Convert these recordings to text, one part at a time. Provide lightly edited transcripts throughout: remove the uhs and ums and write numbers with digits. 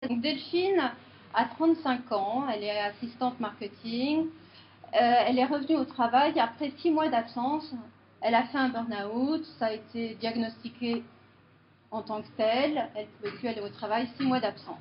Donc Delphine a 35 ans, elle est assistante marketing. Elle est revenue au travail après 6 mois d'absence. Elle a fait un burn-out, ça a été diagnostiqué en tant que tel. Elle ne pouvait plus aller au travail, 6 mois d'absence.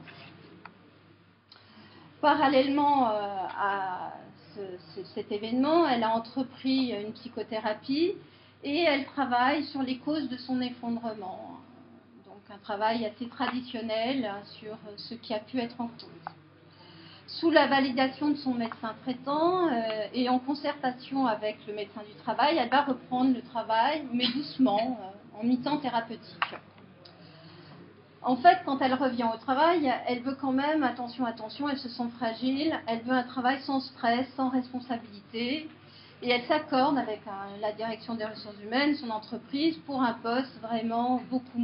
Parallèlement à cet événement, elle a entrepris une psychothérapie et elle travaille sur les causes de son effondrement. Donc un travail assez traditionnel sur ce qui a pu être en cause. Sous la validation de son médecin traitant et en concertation avec le médecin du travail, elle va reprendre le travail, mais doucement, en mi-temps thérapeutique. En fait, quand elle revient au travail, elle veut quand même, attention, elle se sent fragile, elle veut un travail sans stress, sans responsabilité, et elle s'accorde avec la direction des ressources humaines, son entreprise, pour un poste vraiment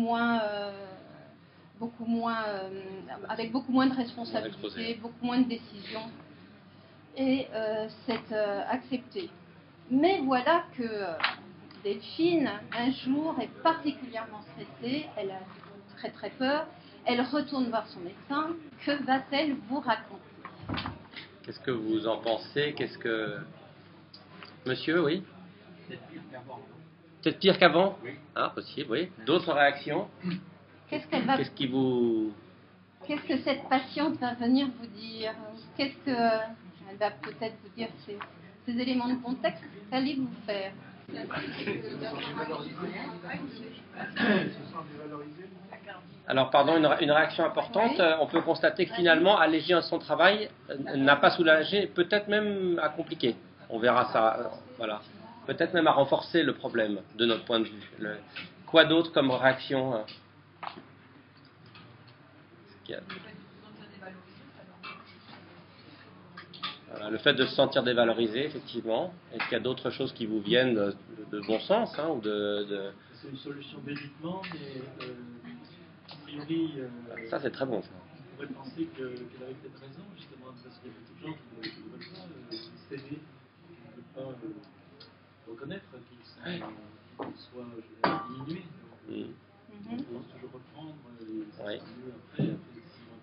avec beaucoup moins de responsabilités, beaucoup moins de décisions, et c'est accepté. Mais voilà que Delphine, un jour, est particulièrement stressée, elle a très peur, elle retourne voir son médecin. Que va-t-elle vous raconter? Qu'est-ce que vous en pensez? Monsieur, oui? Peut-être pire qu'avant? Oui. Ah, possible, oui. D'autres réactions? Qu'est-ce que cette patiente va venir vous dire? Elle va peut-être vous dire ces éléments de contexte. Qu'allez-vous faire? Alors, pardon, une réaction importante. Oui. On peut constater que finalement, alléger son travail n'a pas soulagé, peut-être même à compliquer. On verra ça. Voilà. Peut-être même à renforcer le problème, de notre point de vue. Quoi d'autre comme réaction? Voilà, le fait de se sentir dévalorisé, effectivement. Est-ce qu'il y a d'autres choses qui vous viennent de bon sens ou C'est une solution d'évitement, mais a priori... ça, c'est très bon, ça. On pourrait penser qu'elle avait peut-être raison, justement, parce qu'il y a beaucoup de gens qui ne veulent pas céder, qui ne veulent pas reconnaître qu'ils soient diminués. Donc, on pense toujours reprendre et c'est mieux après 6 mois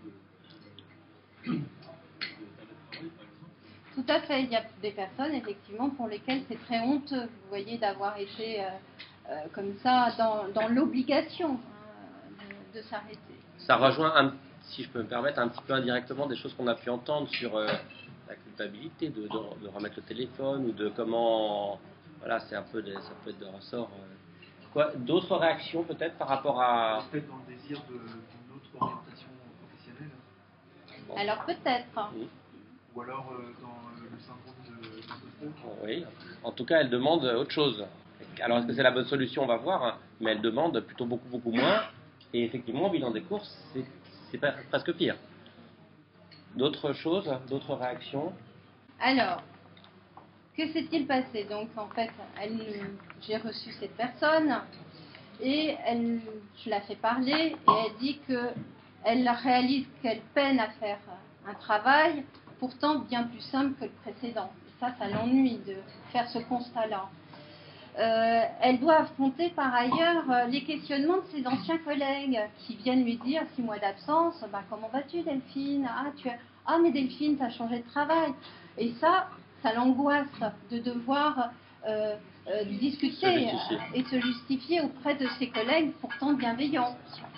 de travail, par exemple. Tout à fait. Il y a des personnes, effectivement, pour lesquelles c'est très honteux, vous voyez, d'avoir été comme ça dans l'obligation de s'arrêter. Ça rejoint, si je peux me permettre, un petit peu indirectement des choses qu'on a pu entendre sur la culpabilité de remettre le téléphone ou de comment... Voilà, c'est un peu ça peut être de ressort. D'autres réactions peut-être par rapport à... Peut-être dans le désir d'une autre orientation professionnelle. Bon. Alors peut-être. Oui. Ou alors dans le syndrome de l'imposteur. Oui, en tout cas elle demande autre chose. Alors est-ce que c'est la bonne solution? On va voir, mais elle demande plutôt beaucoup moins. Et effectivement, au bilan des courses, c'est presque pire. D'autres choses, d'autres réactions? Alors, que s'est-il passé? Donc, en fait, j'ai reçu cette personne et je la fais parler et elle dit qu'elle réalise qu'elle peine à faire un travail pourtant bien plus simple que le précédent. Et ça l'ennuie de faire ce constat-là. Elle doit affronter par ailleurs les questionnements de ses anciens collègues qui viennent lui dire 6 mois d'absence, comment vas-tu Delphine? Mais Delphine, tu as changé de travail. Et ça l'angoisse de devoir discuter et se justifier auprès de ses collègues pourtant bienveillants.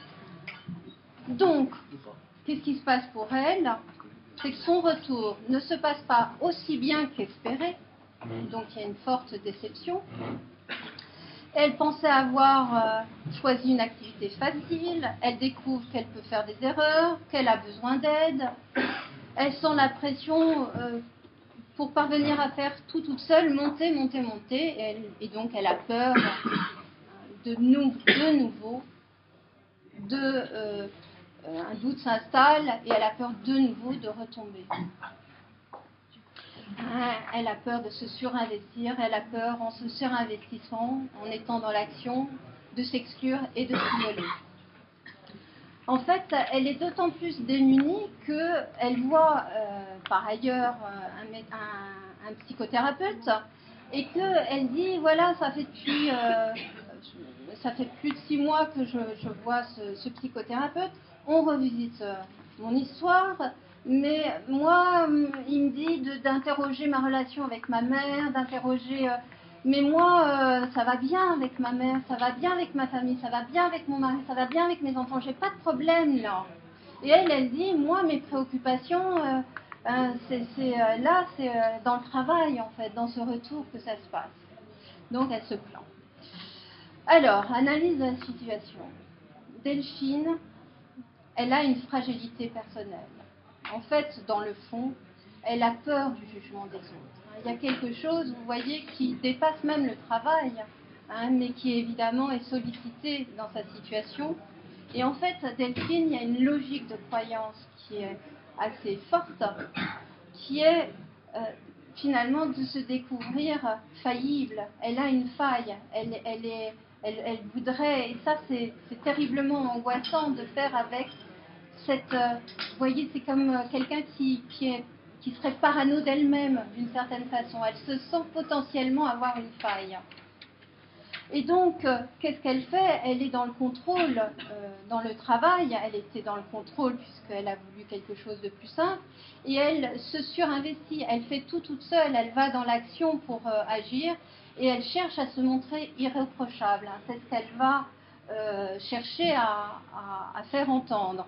Donc, qu'est-ce qui se passe pour elle? C'est que son retour ne se passe pas aussi bien qu'espéré. Donc il y a une forte déception. Elle pensait avoir choisi une activité facile, elle découvre qu'elle peut faire des erreurs, qu'elle a besoin d'aide, elle sent la pression pour parvenir à faire tout toute seule, monter, et donc elle a peur de nouveau, un doute s'installe et elle a peur de nouveau de retomber. Elle a peur de se surinvestir, elle a peur en se surinvestissant, en étant dans l'action, de s'exclure et de s'isoler. En fait, elle est d'autant plus démunie qu'elle voit par ailleurs un psychothérapeute et qu'elle dit, voilà, ça fait plus de 6 mois que je vois ce psychothérapeute, on revisite mon histoire, mais moi, il me dit d'interroger ma relation avec ma mère, d'interroger... mais moi, ça va bien avec ma mère, ça va bien avec ma famille, ça va bien avec mon mari, ça va bien avec mes enfants, j'ai pas de problème là. Et elle dit, moi, mes préoccupations, c'est dans le travail, en fait, dans ce retour que ça se passe. Donc, elle se plaint. Alors, analyse de la situation. Delphine, elle a une fragilité personnelle. En fait, dans le fond, elle a peur du jugement des autres. Il y a quelque chose, vous voyez, qui dépasse même le travail, mais qui évidemment est sollicité dans sa situation. Et en fait, Delphine, il y a une logique de croyance qui est assez forte, qui est finalement de se découvrir faillible. Elle a une faille, elle voudrait, et ça c'est terriblement angoissant de faire avec cette... vous voyez, c'est comme quelqu'un qui serait parano d'elle-même d'une certaine façon. Elle se sent potentiellement avoir une faille. Et donc, qu'est-ce qu'elle fait? Elle est dans le contrôle dans le travail, elle était dans le contrôle puisqu'elle a voulu quelque chose de plus simple, et elle se surinvestit, elle fait tout toute seule, elle va dans l'action pour agir, et elle cherche à se montrer irréprochable. C'est ce qu'elle va chercher à faire entendre.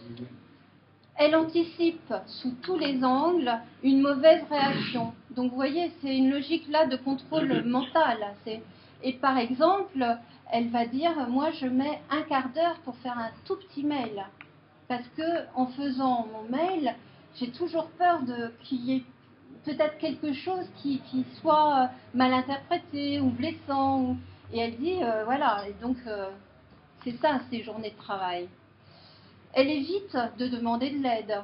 Elle anticipe sous tous les angles une mauvaise réaction. Donc vous voyez, c'est une logique là de contrôle mental. Et par exemple, elle va dire, moi je mets un quart d'heure pour faire un tout petit mail. Parce que en faisant mon mail, j'ai toujours peur qu'il y ait peut-être quelque chose qui soit mal interprété ou blessant. Et elle dit, voilà, et donc c'est ça ces journées de travail. Elle évite de demander de l'aide,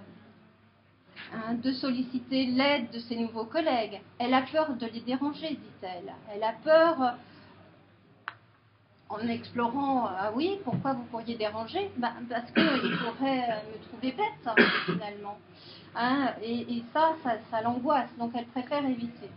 de solliciter l'aide de ses nouveaux collègues. Elle a peur de les déranger, dit-elle. Elle a peur, en explorant, ah oui, pourquoi vous pourriez déranger? Parce qu'ils pourraient me trouver bête, finalement. Et ça l'angoisse, donc elle préfère éviter.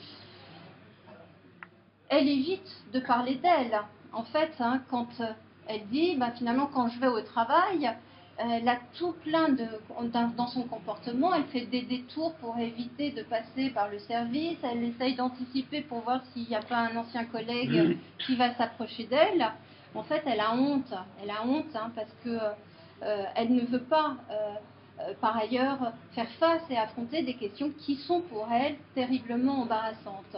Elle évite de parler d'elle. En fait, quand elle dit, finalement, quand je vais au travail, elle a tout plein dans son comportement, elle fait des détours pour éviter de passer par le service, elle essaye d'anticiper pour voir s'il n'y a pas un ancien collègue qui va s'approcher d'elle. En fait, elle a honte parce que elle ne veut pas, par ailleurs, faire face et affronter des questions qui sont pour elle terriblement embarrassantes.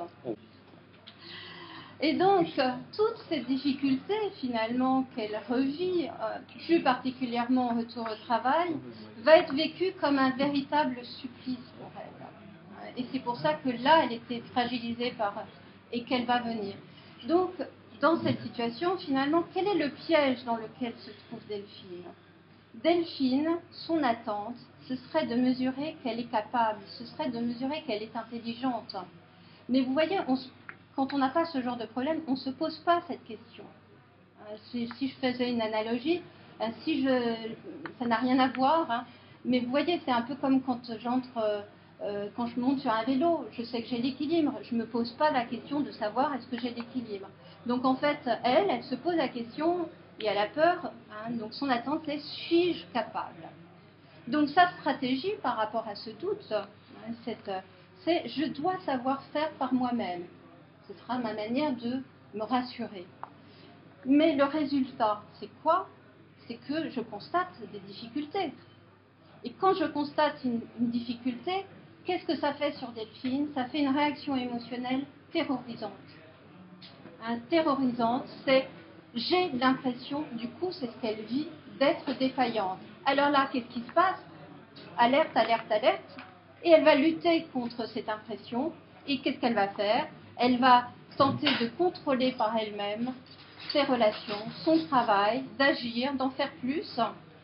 Et donc, toutes ces difficultés, finalement, qu'elle revit, plus particulièrement au retour au travail, va être vécue comme un véritable supplice pour elle. Et c'est pour ça que là, elle était fragilisée et qu'elle va venir. Donc, dans cette situation, finalement, quel est le piège dans lequel se trouve Delphine? Delphine, son attente, ce serait de mesurer qu'elle est capable, ce serait de mesurer qu'elle est intelligente. Mais vous voyez, quand on n'a pas ce genre de problème, on ne se pose pas cette question. Si je faisais une analogie, ça n'a rien à voir, mais vous voyez, c'est un peu comme quand quand je monte sur un vélo, je sais que j'ai l'équilibre, je ne me pose pas la question de savoir est-ce que j'ai l'équilibre. Donc en fait, elle se pose la question et elle a peur, donc son attente c'est suis-je capable? Donc sa stratégie par rapport à ce doute, c'est je dois savoir faire par moi-même. Ce sera ma manière de me rassurer. Mais le résultat, c'est quoi? C'est que je constate des difficultés. Et quand je constate une difficulté, qu'est-ce que ça fait sur Delphine? Ça fait une réaction émotionnelle terrorisante. Terrorisante, c'est j'ai l'impression, du coup, c'est ce qu'elle vit, d'être défaillante. Alors là, qu'est-ce qui se passe? Alerte, alerte, alerte. Et elle va lutter contre cette impression. Et qu'est-ce qu'elle va faire? Elle va tenter de contrôler par elle-même ses relations, son travail, d'agir, d'en faire plus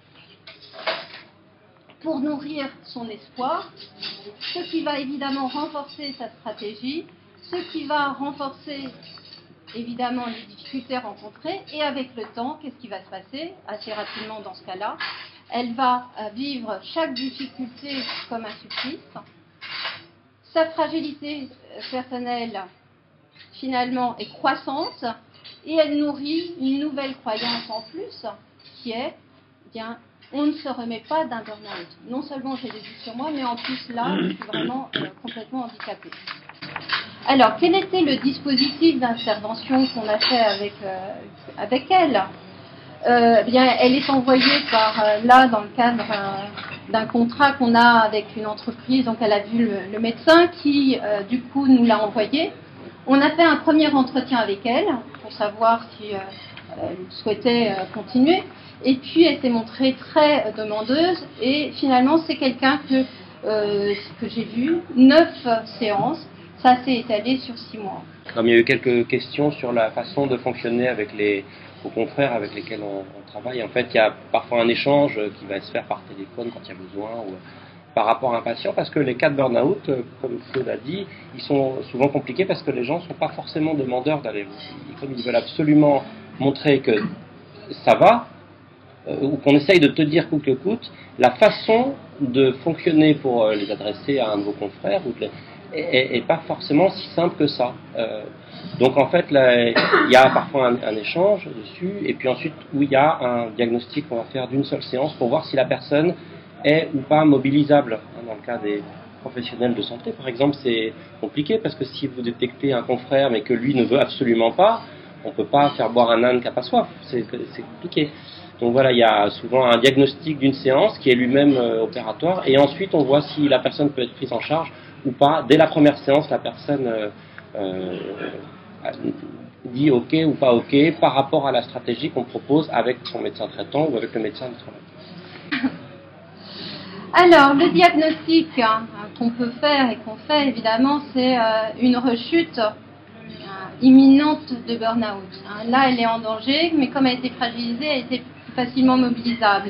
pour nourrir son espoir, ce qui va évidemment renforcer sa stratégie, ce qui va renforcer évidemment les difficultés rencontrées, et avec le temps, qu'est-ce qui va se passer assez rapidement dans ce cas-là? Elle va vivre chaque difficulté comme un supplice. Sa fragilité personnelle, finalement, est croissante et elle nourrit une nouvelle croyance en plus qui est, bien, on ne se remet pas d'un burn-out. Non seulement j'ai des doutes sur moi, mais en plus là, je suis vraiment complètement handicapée. Alors, quel était le dispositif d'intervention qu'on a fait avec elle? Bien, elle est envoyée là, dans le cadre d'un contrat qu'on a avec une entreprise, donc elle a vu le médecin qui, du coup, nous l'a envoyée. On a fait un premier entretien avec elle pour savoir si elle souhaitait continuer. Et puis, elle s'est montrée très demandeuse. Et finalement, c'est quelqu'un que j'ai vu, 9 séances. Ça s'est étalé sur 6 mois. Comme il y a eu quelques questions sur la façon de fonctionner avec vos confrères avec lesquels on travaille, en fait, il y a parfois un échange qui va se faire par téléphone quand il y a besoin, ou par rapport à un patient, parce que les cas de burn-out, comme Claude a dit, ils sont souvent compliqués parce que les gens ne sont pas forcément demandeurs d'aller. Comme ils veulent absolument montrer que ça va, ou qu'on essaye de te dire coûte que coûte, la façon de fonctionner pour les adresser à un de vos confrères est pas forcément si simple que ça. Donc en fait, là, il y a parfois un échange dessus, et puis ensuite où il y a un diagnostic qu'on va faire d'une seule séance pour voir si la personne est ou pas mobilisable. Dans le cas des professionnels de santé, par exemple, c'est compliqué parce que si vous détectez un confrère mais que lui ne veut absolument pas, on ne peut pas faire boire un âne qui n'a pas soif. C'est compliqué. Donc voilà, il y a souvent un diagnostic d'une séance qui est lui-même opératoire, et ensuite on voit si la personne peut être prise en charge ou pas. Dès la première séance, la personne dit OK ou pas OK par rapport à la stratégie qu'on propose avec son médecin traitant ou avec le médecin du travail. Alors, le diagnostic qu'on peut faire et qu'on fait, évidemment, c'est une rechute imminente de burn-out. Là, elle est en danger, mais comme elle était fragilisée, elle était plus facilement mobilisable.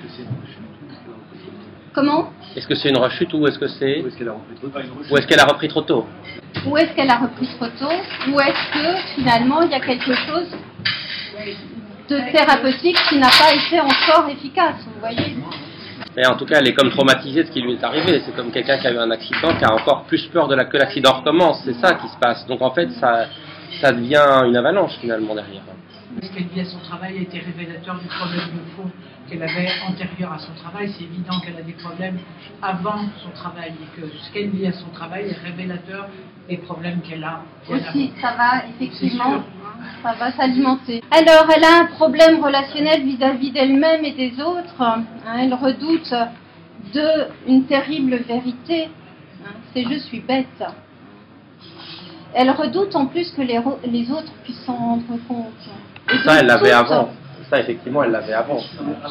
Comment? Est-ce que c'est une rechute ou est-ce que c'est... Ou est-ce qu'elle a repris trop tôt? Ou est-ce qu'elle a repris trop tôt? Ou est-ce qu'elle a repris trop tôt? Ou est-ce que, finalement, il y a quelque chose de thérapeutique qui n'a pas été encore efficace, vous voyez? Et en tout cas, elle est comme traumatisée de ce qui lui est arrivé. C'est comme quelqu'un qui a eu un accident, qui a encore plus peur que l'accident recommence. C'est ça qui se passe. Donc en fait, ça devient une avalanche finalement derrière. Ce qu'elle vit à son travail a été révélateur du problème de fond qu'elle avait antérieur à son travail. C'est évident qu'elle a des problèmes avant son travail et que ce qu'elle vit à son travail est révélateur des problèmes qu'elle a. Aussi, ça va effectivement, ça va s'alimenter. Alors, elle a un problème relationnel vis-à-vis d'elle-même et des autres. Elle redoute une terrible vérité. C'est « je suis bête ». Elle redoute en plus que les autres puissent s'en rendre compte. Et ça, elle l'avait avant. Ça, effectivement, elle l'avait avant.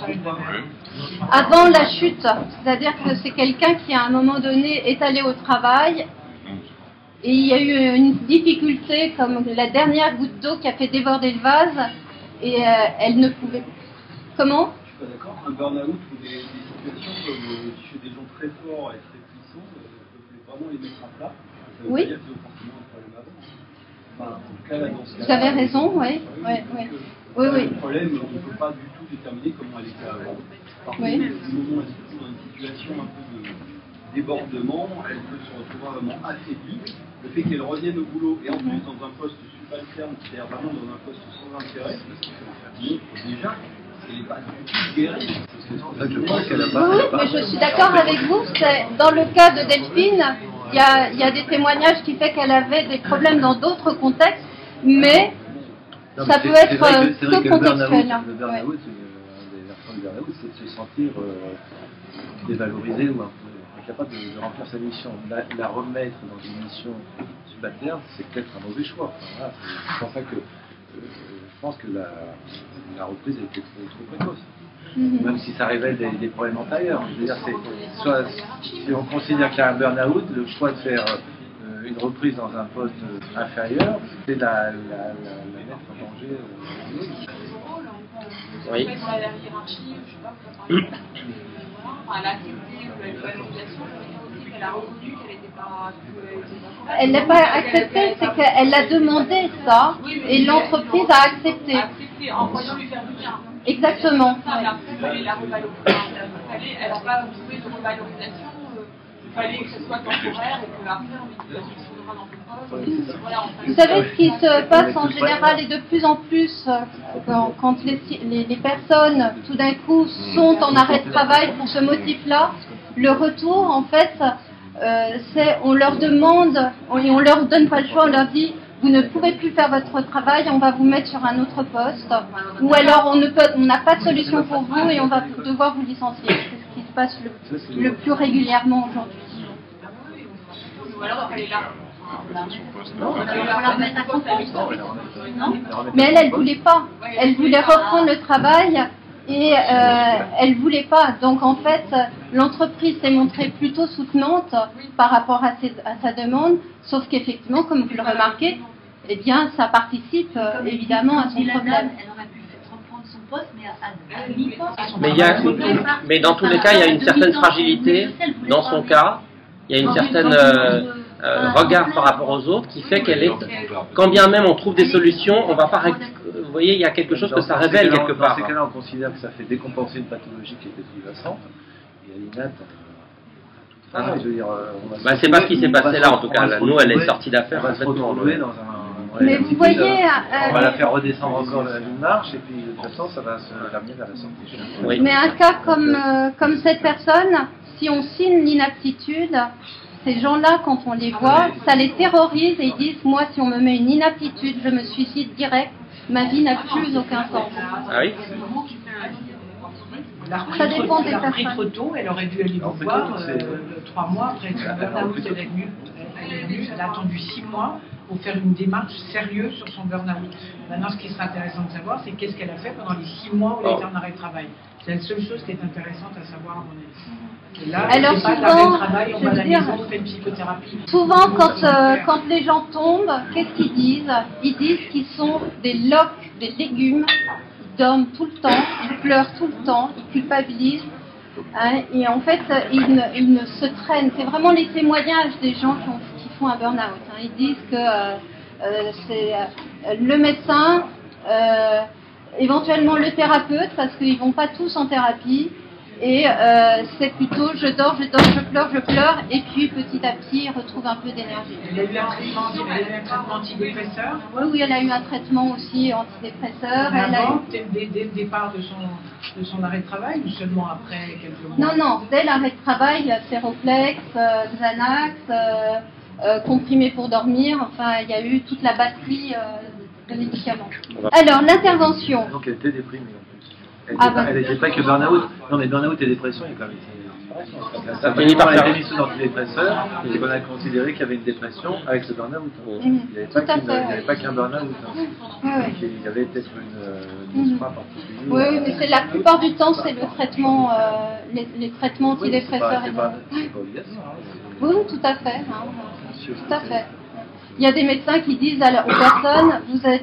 Avant la chute. C'est-à-dire que c'est quelqu'un qui, à un moment donné, est allé au travail et il y a eu une difficulté, comme la dernière goutte d'eau qui a fait déborder le vase, et elle ne pouvait... Comment? Je suis pas d'accord. Un burn-out ou des situations comme chez des gens très forts et très puissants peuvent vraiment les mettre à plat. Ça veut oui. dire qu'il y a forcément un problème avant. Enfin, en tout cas, là, dans ce cas-là, vous avez raison, oui. Le problème, on ne peut pas du tout déterminer comment elle était avant. Par contre, du moment où elle se trouve dans une situation un peu de débordement, elle peut se retrouver vraiment affaiblie. Le fait qu'elle revienne au boulot et en plus dans un poste subalterne, c'est-à-dire vraiment dans un poste sans intérêt, montre déjà qu'elle n'est pas du tout guérie. Je pense qu'elle a pas. Oui, mais je suis d'accord avec vous. Dans le cas de Delphine, il y a des témoignages qui font qu'elle avait des problèmes dans d'autres contextes, mais non, ça peut être que contextuel. Le burn-out, des versions du burn-out, c'est de se sentir dévalorisé ou un peu incapable de remplir sa mission. La remettre dans une mission subalterne, c'est peut-être un mauvais choix. Enfin, voilà, c'est pour ça que je pense que la reprise a été trop précoce. Même si ça révèle des problèmes antérieurs. Je veux dire, soit si on considère qu'il y a un burn-out, le choix de faire une reprise dans un poste inférieur, c'est la mettre en danger. Oui. La hiérarchie, je sais pas, elle a accepté la valorisation, aussi qu'elle a reconnu qu'elle n'était pas. Elle n'a pas accepté, c'est qu'elle a demandé ça et l'entreprise a accepté. Accepté en voyant lui faire du bien. Exactement. Elle a fallu la revalorisation. Elle n'a pas trouvé de revalorisation. fallait que ce soit temporaire et qu'après on retournera dans le poste. Voilà, Vous savez ce qui se passe en général et de plus en plus quand les personnes tout d'un coup sont en arrêt de travail pour ce motif-là, le retour en fait c'est on leur demande et on leur donne pas le choix, on leur dit vous ne pouvez plus faire votre travail, on va vous mettre sur un autre poste ou alors on n'a pas de solution pour vous et on va devoir vous licencier. C'est ce qui se passe le plus régulièrement aujourd'hui. ou alors elle est là. Mais elle voulait pas. Elle voulait reprendre le travail et elle voulait pas. Donc en fait, l'entreprise s'est montrée plutôt soutenante par rapport à sa demande, sauf qu'effectivement, comme vous le remarquez, eh bien, ça participe évidemment à son problème. Elle aurait pu reprendre son poste, mais à mi-poste. Mais dans tous les cas, il y a une certaine fragilité dans son cas. Il y a une certaine regard par rapport aux autres qui fait qu'elle est, quand bien même on trouve des solutions, on va pas. Vous voyez, il y a quelque chose que ça révèle quelque part. Dans ces cas-là, on considère que ça fait décompenser une pathologie qui était sous-jacente. Et elle est nette. Je veux dire, c'est pas ce qui s'est passé là en tout cas. Nous, elle est sortie d'affaire complètement. Mais vous voyez, on va la faire redescendre encore une marche et puis de toute façon, ça va se l'amener vers la sortie. Oui. Mais un cas comme cette personne, si on signe l'inaptitude, ces gens-là, quand on les voit, ça les terrorise et ils disent moi, si on me met une inaptitude, je me suicide direct. Ma vie n'a plus aucun sens. Ah oui. Ça dépend des elle a pris personnes. trop tôt, elle aurait dû aller vous voir 3 mois après son burn-out. Elle est venue, elle a attendu 6 mois pour faire une démarche sérieuse sur son burn-out. Maintenant, ce qui serait intéressant de savoir, c'est qu'est-ce qu'elle a fait pendant les 6 mois où elle était en arrêt de travail. C'est la seule chose qui est intéressante à savoir à mon avis. Et là, alors c'est pas souvent, l'arrêt de travail, on je va à veux la dire, maison, on fait une psychothérapie. Souvent, quand les gens tombent, qu'est-ce qu'ils disent? Ils disent qu'ils sont des loques, des légumes, ils dorment tout le temps, ils pleurent tout le temps, ils culpabilisent. Hein, et en fait, ils ne se traînent. C'est vraiment les témoignages des gens qui font un burn-out. Hein. Ils disent que c'est le médecin, éventuellement le thérapeute, parce qu'ils ne vont pas tous en thérapie. Et c'est plutôt je dors, je pleure, et puis petit à petit, ils retrouvent un peu d'énergie. Elle a eu un traitement antidépresseur. Oui, elle a eu un traitement aussi antidépresseur. Mais avant, dès le départ de son arrêt de travail ou seulement après quelques mois? Non, dès l'arrêt de travail, Séroplex, Xanax, comprimés pour dormir, enfin il y a eu toute la batterie de médicaments. Alors, l'intervention. Donc elle était déprimée en plus. Elle n'était pas que burn-out. Non, mais burn-out et dépression, il y a quand même. Ça finit par être mis sous antidépresseur et qu'on a considéré qu'il y avait une dépression avec le burn-out. Il n'y avait pas qu'un burn-out. Il y avait peut-être une histoire particulière. Oui, mais c'est la plupart du temps, c'est le traitement, les traitements antidépresseurs. C'est pas obligatoire. Oui, tout à fait. Hein. Tout à fait. Il y a des médecins qui disent aux personnes,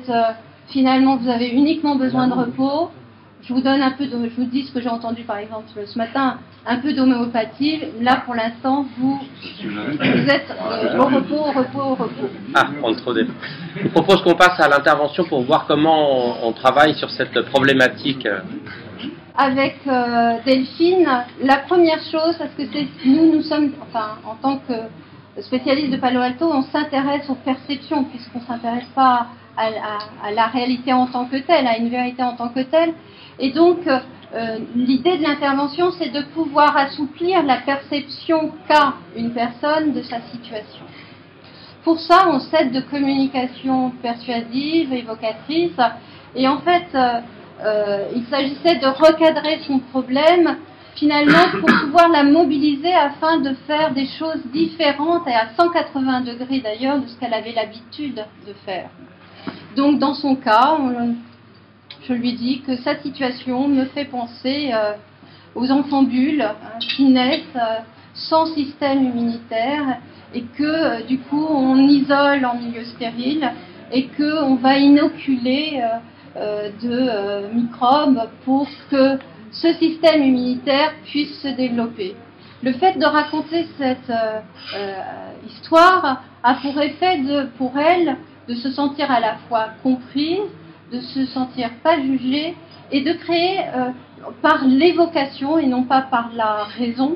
vous avez uniquement besoin de repos. Je vous donne je vous dis ce que j'ai entendu par exemple ce matin, un peu d'homéopathie. Là, pour l'instant, vous êtes au repos. Ah, on est trop début. Je propose qu'on passe à l'intervention pour voir comment on travaille sur cette problématique. Avec Delphine, la première chose, parce que nous sommes, en tant que spécialiste de Palo Alto, on s'intéresse aux perceptions, puisqu'on ne s'intéresse pas à la réalité en tant que telle, à une vérité en tant que telle. Et donc, l'idée de l'intervention, c'est de pouvoir assouplir la perception qu'a une personne de sa situation. Pour ça, on s'aide de communication persuasive, évocatrice, et en fait, il s'agissait de recadrer son problème, finalement, pour pouvoir la mobiliser afin de faire des choses différentes, et à 180 degrés d'ailleurs, de ce qu'elle avait l'habitude de faire. Donc, dans son cas, je lui dis que sa situation me fait penser aux enfants bulles qui naissent sans système immunitaire et que du coup on isole en milieu stérile et qu'on va inoculer de microbes pour que ce système immunitaire puisse se développer. Le fait de raconter cette histoire a pour effet pour elle de se sentir à la fois comprise, de se sentir pas jugée et de créer par l'évocation et non pas par la raison,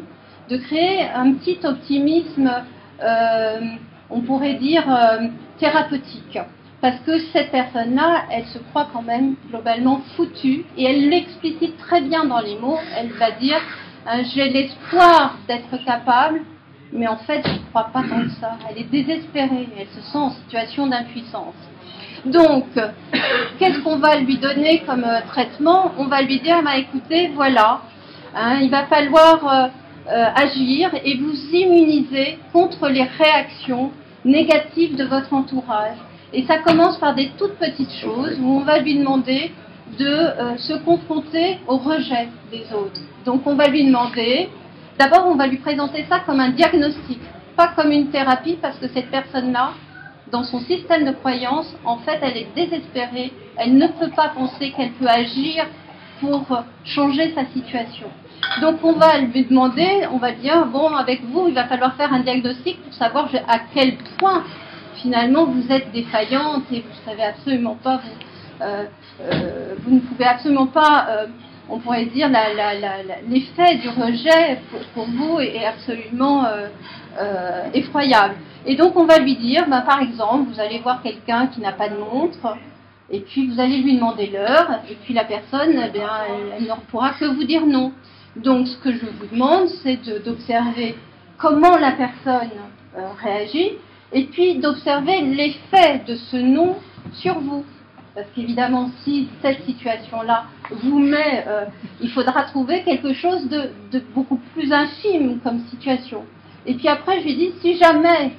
de créer un petit optimisme, on pourrait dire thérapeutique. Parce que cette personne-là, elle se croit quand même globalement foutue, et elle l'explicite très bien dans les mots. Elle va dire j'ai l'espoir d'être capable, mais en fait je ne crois pas tant que ça. Elle est désespérée, elle se sent en situation d'impuissance. Donc, qu'est-ce qu'on va lui donner comme traitement? On va lui dire écoutez, voilà, il va falloir agir et vous immuniser contre les réactions négatives de votre entourage. Et ça commence par des toutes petites choses où on va lui demander de se confronter au rejet des autres. Donc on va lui demander, d'abord on va lui présenter ça comme un diagnostic, pas comme une thérapie, parce que cette personne-là, dans son système de croyance, en fait elle est désespérée, elle ne peut pas penser qu'elle peut agir pour changer sa situation. Donc on va lui demander, on va dire, bon, avec vous il va falloir faire un diagnostic pour savoir à quel point finalement vous êtes défaillante et vous savez absolument pas, vous ne pouvez absolument pas, on pourrait dire, l'effet du rejet pour vous est absolument effroyable. Et donc on va lui dire, par exemple, vous allez voir quelqu'un qui n'a pas de montre, et puis vous allez lui demander l'heure, et puis la personne, elle ne pourra que vous dire non. Donc ce que je vous demande, c'est d'observer comment la personne réagit, et puis d'observer l'effet de ce non sur vous. Parce qu'évidemment, si cette situation-là vous met, il faudra trouver quelque chose de beaucoup plus infime comme situation. Et puis après, je lui dis, si jamais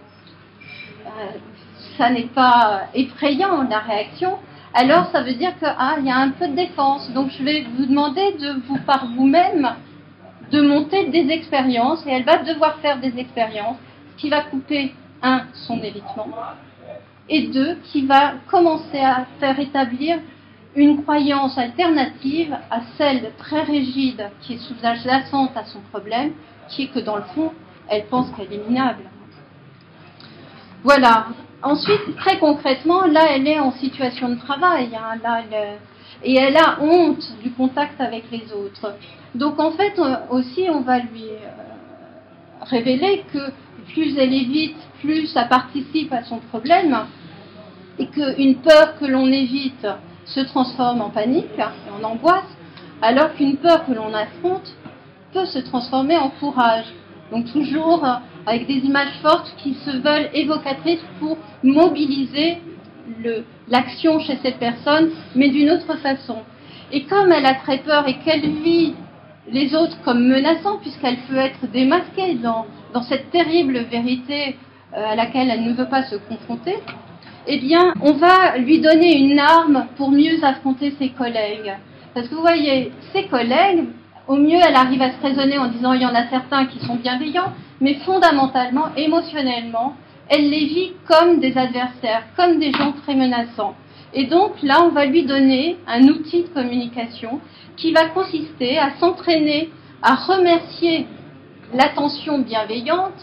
ça n'est pas effrayant, la réaction, alors ça veut dire qu'il y a un peu de défense. Donc je vais vous demander par vous-même de monter des expériences, et elle va devoir faire des expériences, ce qui va couper, 1, son évitement, et 2, qui va commencer à faire établir une croyance alternative à celle très rigide qui est sous-jacente à son problème, qui est que dans le fond, elle pense qu'elle est minable. Voilà. Ensuite, très concrètement, là, elle est en situation de travail, et elle a honte du contact avec les autres. Donc, en fait, aussi, on va lui révéler que plus elle évite, plus ça participe à son problème, et qu'une peur que l'on évite se transforme en panique et en angoisse, alors qu'une peur que l'on affronte peut se transformer en courage. Donc toujours avec des images fortes qui se veulent évocatrices pour mobiliser l'action chez cette personne, mais d'une autre façon. Et comme elle a très peur et qu'elle vit les autres comme menaçants, puisqu'elle peut être démasquée dans cette terrible vérité à laquelle elle ne veut pas se confronter, eh bien, on va lui donner une arme pour mieux affronter ses collègues. Parce que vous voyez, ses collègues, au mieux, elle arrive à se raisonner en disant il y en a certains qui sont bienveillants, mais fondamentalement, émotionnellement, elle les vit comme des adversaires, comme des gens très menaçants. Et donc là, on va lui donner un outil de communication qui va consister à s'entraîner, à remercier l'attention bienveillante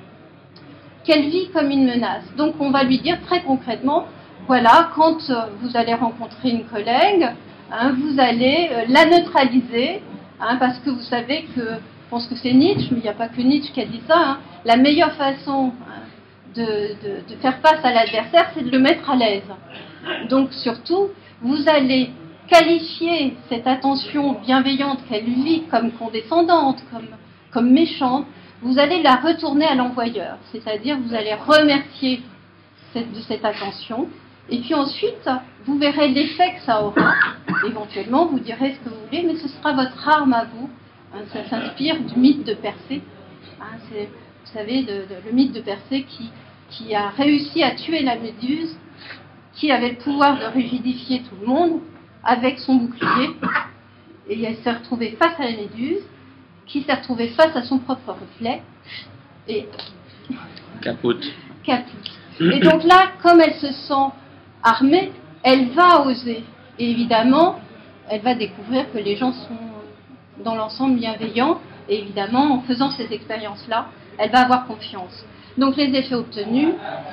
qu'elle vit comme une menace. Donc on va lui dire très concrètement, voilà, quand vous allez rencontrer une collègue, vous allez la neutraliser, parce que vous savez que, je pense que c'est Nietzsche, mais il n'y a pas que Nietzsche qui a dit ça, la meilleure façon de faire face à l'adversaire, c'est de le mettre à l'aise. Donc surtout, vous allez qualifier cette attention bienveillante qu'elle vit comme condescendante, comme méchante, vous allez la retourner à l'envoyeur, c'est-à-dire vous allez remercier de cette attention, et puis ensuite, vous verrez l'effet que ça aura. Éventuellement, vous direz ce que vous voulez, mais ce sera votre arme à vous. Ça s'inspire du mythe de Persée. C'est, vous savez, le mythe de Persée qui a réussi à tuer la méduse, qui avait le pouvoir de rigidifier tout le monde avec son bouclier, et elle s'est retrouvée face à la méduse, qui s'est retrouvée face à son propre reflet, et capote. Et donc là, comme elle se sent armée, elle va oser. Et évidemment, elle va découvrir que les gens sont dans l'ensemble bienveillants, et évidemment, en faisant ces expériences-là, elle va avoir confiance. Donc les effets obtenus,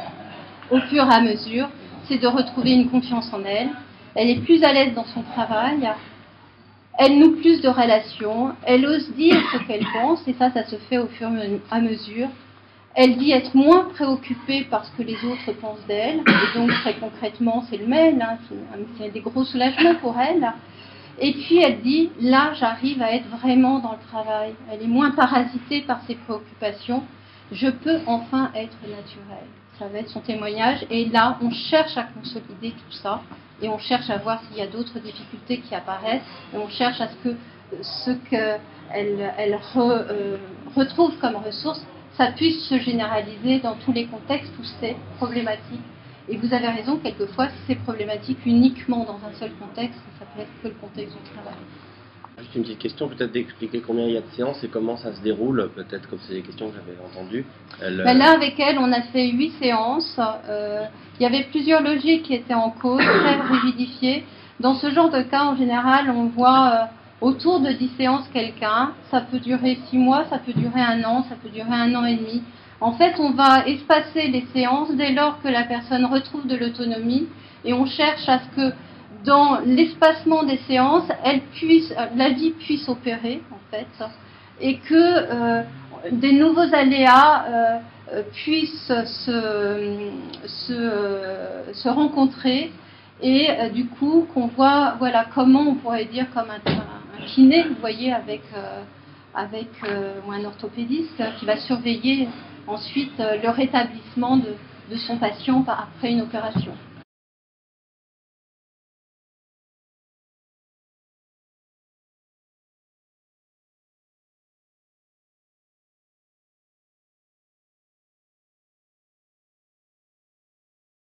au fur et à mesure, c'est de retrouver une confiance en elle. Elle est plus à l'aise dans son travail. Elle noue plus de relations, elle ose dire ce qu'elle pense, et ça se fait au fur et à mesure. Elle dit être moins préoccupée par ce que les autres pensent d'elle, et donc très concrètement c'est le mail, hein, c'est des gros soulagements pour elle. Et puis elle dit, là j'arrive à être vraiment dans le travail, elle est moins parasitée par ses préoccupations, je peux enfin être naturelle. Ça va être son témoignage, et là on cherche à consolider tout ça, et on cherche à voir s'il y a d'autres difficultés qui apparaissent, et on cherche à ce qu'elle retrouve comme ressources, ça puisse se généraliser dans tous les contextes où c'est problématique. Et vous avez raison, quelquefois, si c'est problématique uniquement dans un seul contexte, ça peut être que le contexte du travail. Juste une petite question, peut-être d'expliquer combien il y a de séances et comment ça se déroule, peut-être comme c'est des questions que j'avais entendues. Là, avec elle, on a fait 8 séances. Il y avait plusieurs logiques qui étaient en cause, très rigidifiées. Dans ce genre de cas, en général, on voit autour de 10 séances quelqu'un. Ça peut durer 6 mois, ça peut durer 1 an, ça peut durer 1 an et demi. En fait, on va espacer les séances dès lors que la personne retrouve de l'autonomie et on cherche à ce que dans l'espacement des séances, la vie puisse opérer, en fait, et que des nouveaux aléas puissent se rencontrer et du coup qu'on voit, voilà, comment on pourrait dire comme un kiné, vous voyez, ou un orthopédiste qui va surveiller ensuite le rétablissement de son patient après une opération.